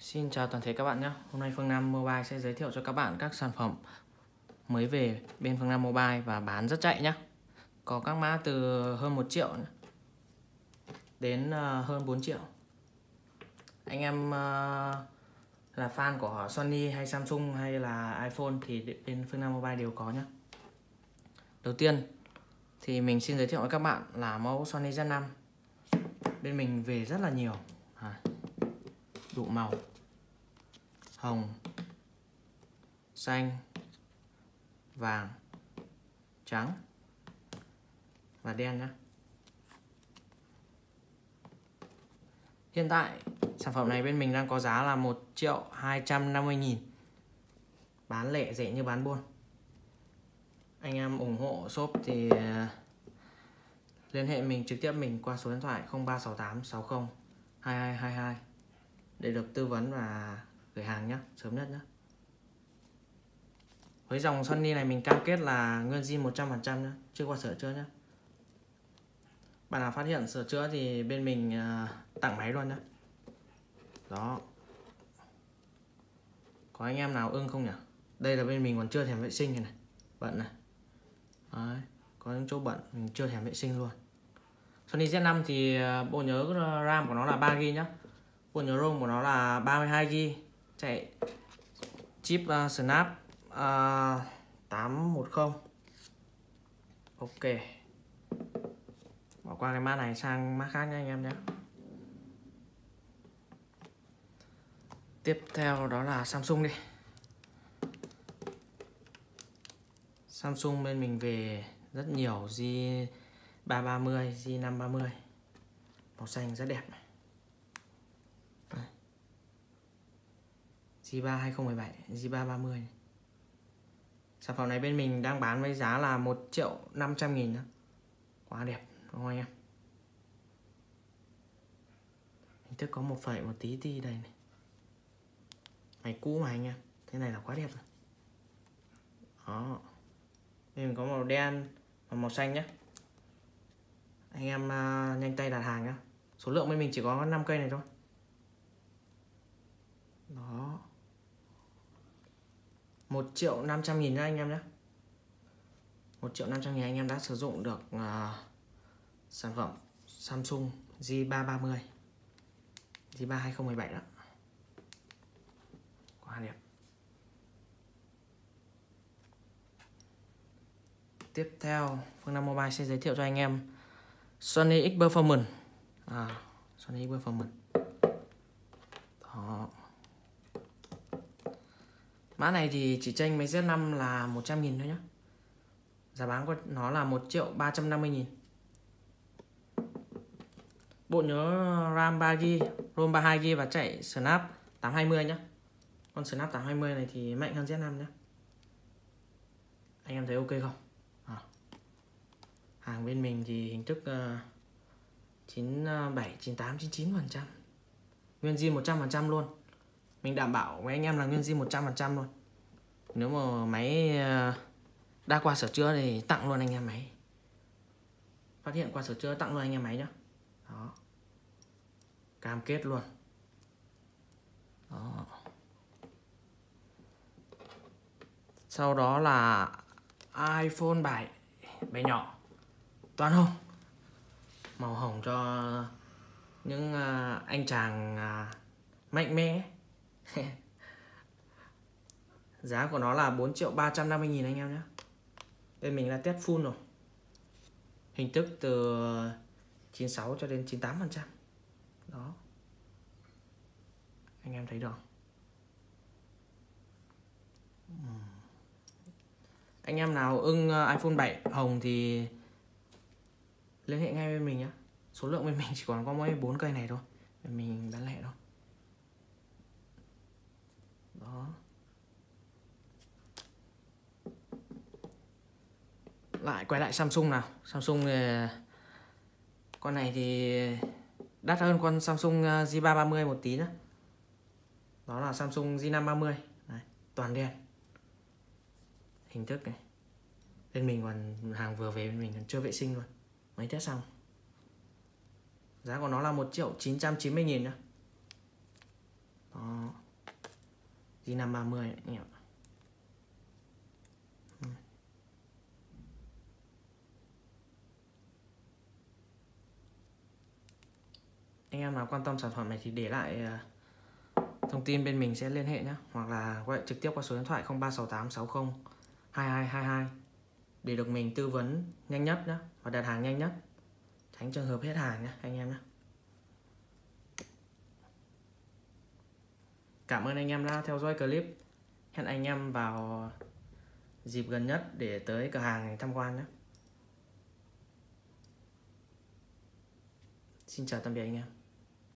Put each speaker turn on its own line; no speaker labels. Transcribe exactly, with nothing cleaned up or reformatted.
Xin chào toàn thể các bạn nhé. Hôm nay Phương Nam Mobile sẽ giới thiệu cho các bạn các sản phẩm mới về bên Phương Nam Mobile và bán rất chạy nhé. Có các mã từ hơn một triệu đến hơn bốn triệu. Anh em là fan của Sony hay Samsung hay là iPhone thì bên Phương Nam Mobile đều có nhé. Đầu tiên thì mình xin giới thiệu với các bạn là mẫu Sony Z năm. Bên mình về rất là nhiều, đủ màu: hồng, xanh, vàng, trắng và đen nhé. Hiện tại sản phẩm này bên mình đang có giá là một triệu hai trăm năm mươi nghìn, bán lẻ rẻ như bán buôn. Anh em ủng hộ shop thì liên hệ mình trực tiếp mình qua số điện thoại không ba sáu tám sáu không hai hai hai hai để được tư vấn và gửi hàng nhé, sớm nhất nhé. Với dòng Sony này mình cam kết là nguyên zin một trăm phần trăm nhé, chưa qua sửa chữa nhé. Bạn nào phát hiện sửa chữa thì bên mình tặng máy luôn nhé. Đó. Có anh em nào ưng không nhỉ? Đây là bên mình còn chưa thèm vệ sinh này, này. Bận này. Đấy. Có những chỗ bận mình chưa thèm vệ sinh luôn. Sony Z năm thì bộ nhớ RAM của nó là ba gi ga bai nhé. Bộ nhớ ROM của nó là ba mươi hai gi ga bai. Chạy chip uh, Snap uh, tám một không. Ok. Bỏ qua cái mã này sang mã khác nha anh em nhé. Tiếp theo đó là Samsung đi. Samsung bên mình về rất nhiều G ba ba mươi, G năm ba mươi. Màu xanh rất đẹp này. G ba hai không một bảy, G ba ba mươi. Sản phẩm này bên mình đang bán với giá là một triệu năm trăm nghìn. Quá đẹp đúng không anh em? Hình thức có một phẩy một tí tí đây này. Máy cũ mà anh em. Thế này là quá đẹp rồi. Đó. Đây mình có màu đen và màu xanh nhé. Anh em uh, nhanh tay đặt hàng nhé. Số lượng bên mình chỉ có năm cây này thôi. Đó. một triệu năm trăm nghìn nha anh em nhé. một triệu năm trăm nghìn anh em đã sử dụng được uh, sản phẩm Samsung G ba ba mươi, G ba hai không một bảy đó. Quá đẹp. Tiếp theo Phương Nam Mobile sẽ giới thiệu cho anh em Sony X Performance. À, Sony X Performance. Đó. Mã này thì chỉ chênh mấy Z năm là một trăm nghìn thôi nhé. Giá bán của nó là một triệu ba trăm năm mươi nghìn. Bộ nhớ RAM ba gi ga bai, ROM ba mươi hai gi ga bai và chạy Snap tám hai mươi nhé. Con Snap tám hai mươi này thì mạnh hơn Z năm nhé. Anh em thấy ok không? À. Hàng bên mình thì hình thức uh, chín bảy, chín tám, chín chín phần trăm. Nguyên zin một trăm phần trăm luôn. Mình đảm bảo với anh em là nguyên zin một trăm phần trăm luôn. Nếu mà máy uh, đã qua sửa chữa thì tặng luôn anh em máy. Phát hiện qua sửa chữa tặng luôn anh em máy nhé. Đó. Cam kết luôn. Đó. Sau đó là iPhone bảy, bé nhỏ, toàn hồng. Màu hồng cho những uh, anh chàng uh, mạnh mẽ. Giá của nó là bốn triệu ba trăm năm mươi nghìn anh em nhé. Bên mình là test full rồi. Hình thức từ chín mươi sáu cho đến chín mươi tám phần trăm. Đó. Anh em thấy được. Anh em nào ưng iPhone bảy hồng thì liên hệ ngay bên mình nhé. Số lượng bên mình chỉ còn có mỗi bốn cây này thôi. Bên mình bán lẻ thôi. Đó. Lại quay lại Samsung nào. Samsung thì con này thì đắt hơn con Samsung G ba ba mươi một tí nữa. Đó là Samsung G năm ba mươi. Đấy, toàn đen. Hình thức này. Bên mình còn hàng vừa về bên mình còn chưa vệ sinh luôn. Mới test xong. Giá của nó là một triệu chín trăm chín mươi nghìn nhá. Đó. G năm ba mươi anh em. Anh em nào quan tâm sản phẩm này thì để lại thông tin bên mình sẽ liên hệ nhé, hoặc là gọi trực tiếp qua số điện thoại không ba sáu tám sáu không hai hai hai hai để được mình tư vấn nhanh nhất nhé, và đặt hàng nhanh nhất, tránh trường hợp hết hàng nhé anh em nhé. Cảm ơn anh em đã theo dõi clip. Hẹn anh em vào dịp gần nhất để tới cửa hàng này tham quan nhé. Xin chào tạm biệt anh em.